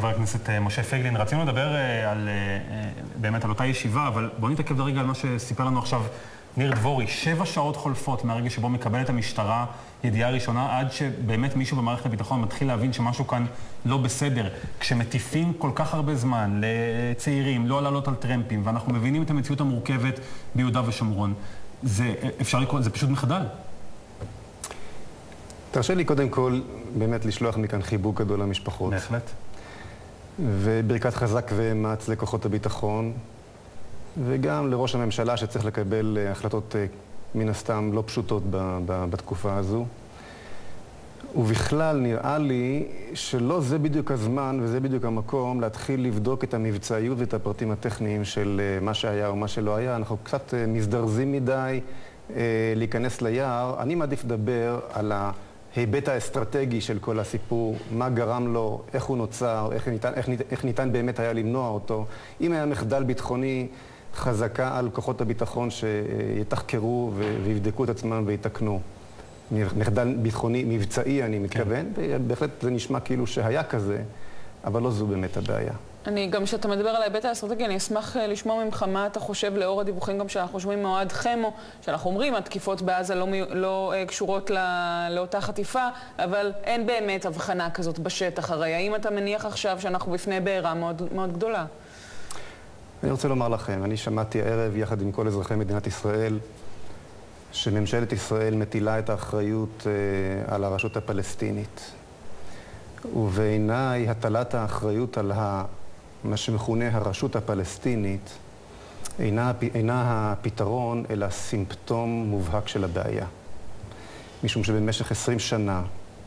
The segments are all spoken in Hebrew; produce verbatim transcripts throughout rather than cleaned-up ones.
חבר הכנסת משה פייגלין, רצינו לדבר על, באמת על אותה ישיבה, אבל בואו נתעכב לרגע על מה שסיפר לנו עכשיו ניר דבורי. שבע שעות חולפות מהרגע שבו מקבלת המשטרה ידיעה ראשונה, עד שבאמת מישהו במערכת הביטחון מתחיל להבין שמשהו כאן לא בסדר. כשמטיפים כל כך הרבה זמן לצעירים, לא לעלות על טרמפים, ואנחנו מבינים את המציאות המורכבת ביהודה ושומרון, זה, אפשר לקרוא, זה פשוט מחדל. תרשה לי קודם כל באמת לשלוח מכאן חיבוק גדול למשפחות. בהחלט. וברכת חזק ומאץ לכוחות הביטחון, וגם לראש הממשלה שצריך לקבל החלטות מן הסתם לא פשוטות ב- ב- בתקופה הזו. ובכלל נראה לי שלא זה בדיוק הזמן וזה בדיוק המקום להתחיל לבדוק את המבצעיות ואת הפרטים הטכניים של מה שהיה או מה שלא היה. אנחנו קצת מזדרזים מדי להיכנס ליער. אני מעדיף לדבר על ההיבט האסטרטגי של כל הסיפור, מה גרם לו, איך הוא נוצר, איך ניתן, איך ניתן, איך ניתן באמת היה למנוע אותו. אם היה מחדל ביטחוני, חזקה על כוחות הביטחון שיתחקרו ויבדקו את עצמם ויתקנו. מחדל ביטחוני מבצעי אני מתכוון, ובהחלט זה נשמע כאילו שהיה כזה, אבל לא זו באמת הבעיה. אני גם כשאתה מדבר על ההיבט האסטרטגי, אני אשמח לשמוע ממך מה אתה חושב לאור הדיווחים גם שאנחנו שומעים מאוהד חמו, שאנחנו אומרים, התקיפות בעזה לא, לא קשורות לא, לאותה חטיפה, אבל אין באמת הבחנה כזאת בשטח. הרי האם אתה מניח עכשיו שאנחנו בפני בעירה מאוד, מאוד גדולה? אני רוצה לומר לכם, אני שמעתי הערב יחד עם כל אזרחי מדינת ישראל, שממשלת ישראל מטילה את האחריות אה, על הרשות הפלסטינית. ובעיניי הטלת האחריות על ה, מה שמכונה הרשות הפלסטינית אינה, אינה הפתרון, אלא סימפטום מובהק של הבעיה. משום שבמשך עשרים שנה,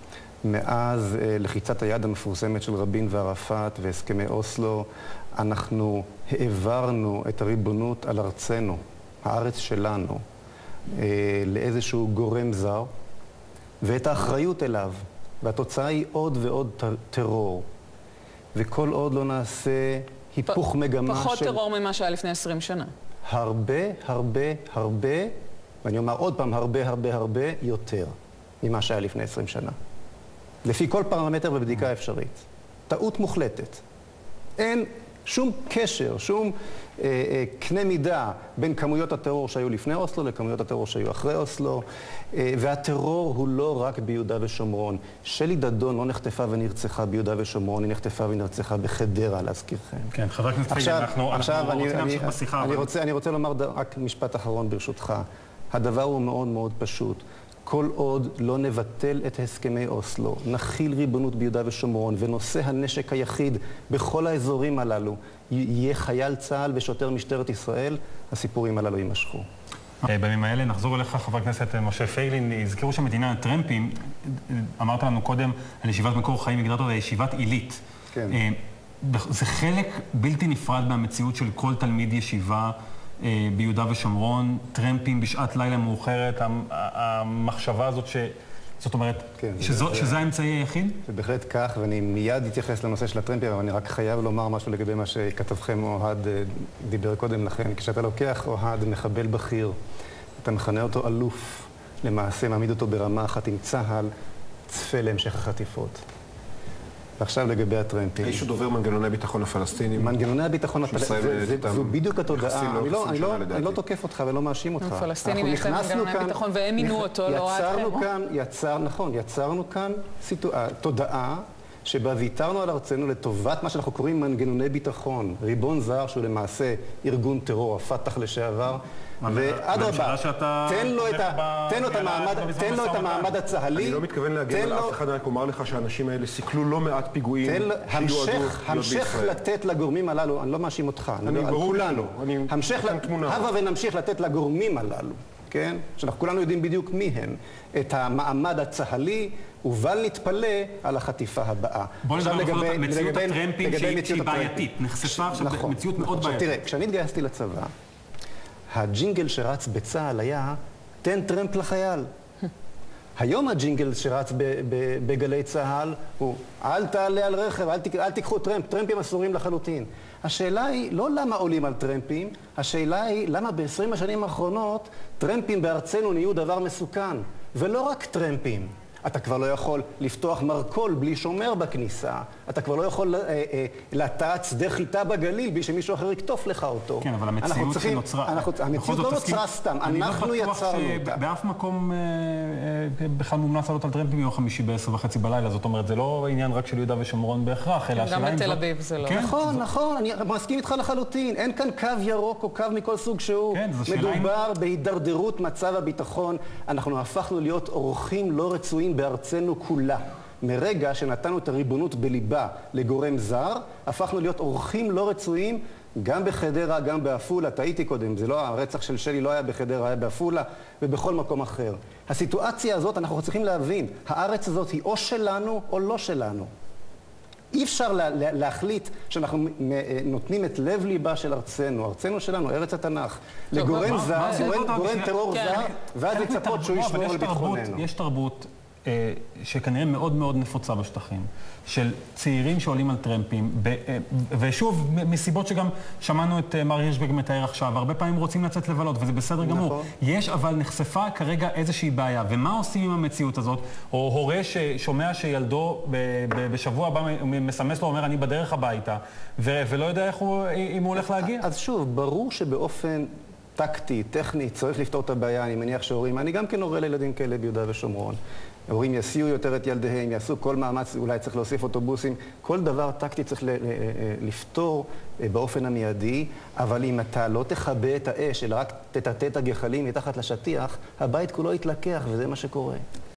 מאז אה, לחיצת היד המפורסמת של רבין וערפאת והסכמי אוסלו, אנחנו העברנו את הריבונות על ארצנו, הארץ שלנו, אה, לאיזשהו גורם זר, ואת האחריות אליו. והתוצאה היא עוד ועוד טרור. וכל עוד לא נעשה היפוך פ- מגמה פחות של... פחות טרור ממה שהיה לפני עשרים שנה. הרבה, הרבה, הרבה, ואני אומר עוד פעם, הרבה, הרבה, הרבה יותר ממה שהיה לפני עשרים שנה. לפי כל פרמטר ובדיקה אפשרית. טעות מוחלטת. אין שום קשר, שום אה, אה, קנה מידה בין כמויות הטרור שהיו לפני אוסלו לכמויות הטרור שהיו אחרי אוסלו. אה, והטרור הוא לא רק ביהודה ושומרון. שלי דדון לא נחטפה ונרצחה ביהודה ושומרון, היא נחטפה ונרצחה בחדרה, להזכירכם. כן, חבר הכנסת פייגלין, אנחנו, עכשיו, אנחנו אני, רוצים אני, להמשיך בשיחה. אני, אבל... רוצה, אני רוצה לומר רק משפט אחרון ברשותך. הדבר הוא מאוד מאוד פשוט. כל עוד לא נבטל את הסכמי אוסלו, נחיל ריבונות ביהודה ושומרון, ונושא הנשק היחיד בכל האזורים הללו יהיה חייל צה"ל ושוטר משטרת ישראל, הסיפורים הללו יימשכו. בימים האלה נחזור אליך, חבר הכנסת משה פייגלין. הזכירו שהמדינה הטרמפים, אמרת לנו קודם על ישיבת מקור חיים, הגדרת אותה ישיבת עילית. כן. זה חלק בלתי נפרד מהמציאות של כל תלמיד ישיבה ביהודה ושומרון, טרמפים בשעת לילה מאוחרת, המחשבה הזאת ש... זאת אומרת, כן, שזו, זה, שזה האמצעי היחיד? זה בהחלט כך, ואני מיד אתייחס לנושא של הטרמפים, אבל אני רק חייב לומר משהו לגבי מה שכתבכם אוהד דיבר קודם לכן. כשאתה לוקח אוהד מחבל בכיר, אתה מכנה אותו אלוף, למעשה מעמיד אותו ברמה אחת עם צהל, צפה להמשך החטיפות. ועכשיו לגבי הטרמפים. האיש הוא דובר מנגנוני ביטחון הפלסטינים. מנגנוני הביטחון הפלסטינים, זו בדיוק התודעה. אני לא תוקף אותך ולא מאשים אותך. הפלסטינים יש להם מנגנוני ביטחון והם מינו אותו, לא רק יצרנו כאן, נכון, יצרנו כאן תודעה שבה ויתרנו על ארצנו לטובת מה שאנחנו קוראים מנגנוני ביטחון. ריבון זר שהוא למעשה ארגון טרור, הפתח לשעבר. ואדרבה, תן לו את המעמד הצהלי. אני לא מתכוון להגן על אף אחד, אני אומר לך שהאנשים האלה סיכלו לא מעט פיגועים שיועדו להיות בישראל. המשך לתת לגורמים הללו, אני לא מאשים אותך, אני על כולנו. הבה ונמשיך לתת לגורמים הללו, כן? שאנחנו כולנו יודעים בדיוק מי הם, את המעמד הצהלי, ובל נתפלא על החטיפה הבאה. בוא נדבר בכל זאת, מציאות הטרמפים שהיא בעייתית, נחשפה עכשיו מציאות מאוד בעייתית. תראה, כשאני התגייסתי לצבא, הג'ינגל שרץ בצה"ל היה, תן טרמפ לחייל. היום הג'ינגל שרץ בגלי צה"ל הוא, אל תעלה על רכב, אל, אל תיקחו טרמפ, טרמפים אסורים לחלוטין. השאלה היא לא למה עולים על טרמפים, השאלה היא למה ב-עשרים השנים האחרונות טרמפים בארצנו נהיו דבר מסוכן. ולא רק טרמפים. אתה כבר לא יכול לפתוח מרקול בלי שומר בכניסה. אתה כבר לא יכול לטעת שדה חיטה בגליל בלי שמישהו אחר יקטוף לך אותו. כן, אבל המציאות שנוצרה... המציאות לא נוצרה סתם, אנחנו יצרנו אותה. באף מקום בכלל מומלץ לעלות על טרמפים ביום חמישי בעשר וחצי בלילה. זאת אומרת, זה לא עניין רק של יהודה ושומרון בהכרח, אלא השאלה אם גם בתל אביב זה לא. נכון, נכון, אני מסכים איתך לחלוטין. אין כאן קו ירוק או קו מכל סוג שהוא. מדובר בהידרדרות מצב הביטחון. אנחנו הפכנו להיות אורחים לא רצויים בארצנו כולה. מרגע שנתנו את הריבונות בליבה לגורם זר, הפכנו להיות אורחים לא רצויים גם בחדרה, גם באפולה. טעיתי קודם, זה לא, הרצח של שלי לא היה בחדרה, היה באפולה ובכל מקום אחר. הסיטואציה הזאת, אנחנו צריכים להבין, הארץ הזאת היא או שלנו או לא שלנו. אי אפשר לה, לה, להחליט שאנחנו נותנים את לב ליבה של ארצנו, ארצנו שלנו, ארץ התנ"ך, לגורם זר, גורם טרור זר, ואז לצפות שהוא ישמור על ביטחוננו. יש תרבות שכנראה מאוד מאוד נפוצה בשטחים, של צעירים שעולים על טרמפים, ושוב, מסיבות שגם שמענו את מר הירשברג מתאר עכשיו, הרבה פעמים רוצים לצאת לבלות, וזה בסדר גמור. יש, אבל נחשפה כרגע איזושהי בעיה, ומה עושים עם המציאות הזאת? או הורה ששומע שילדו בשבוע הבא מסמס לו, אומר, אני בדרך הביתה, ולא יודע אם הוא הולך להגיע. אז שוב, ברור שבאופן טקטי, טכני, צריך לפתור את הבעיה. אני מניח שהורים, אני גם כן הורה לילדים כאלה ביהודה ושומרון. ההורים יסיעו יותר את ילדיהם, יעשו כל מאמץ, אולי צריך להוסיף אוטובוסים. כל דבר טקטי צריך לפתור באופן המיידי, אבל אם אתה לא תכבה את האש, אלא רק תטאטא את הגחלים מתחת לשטיח, הבית כולו יתלקח, וזה מה שקורה.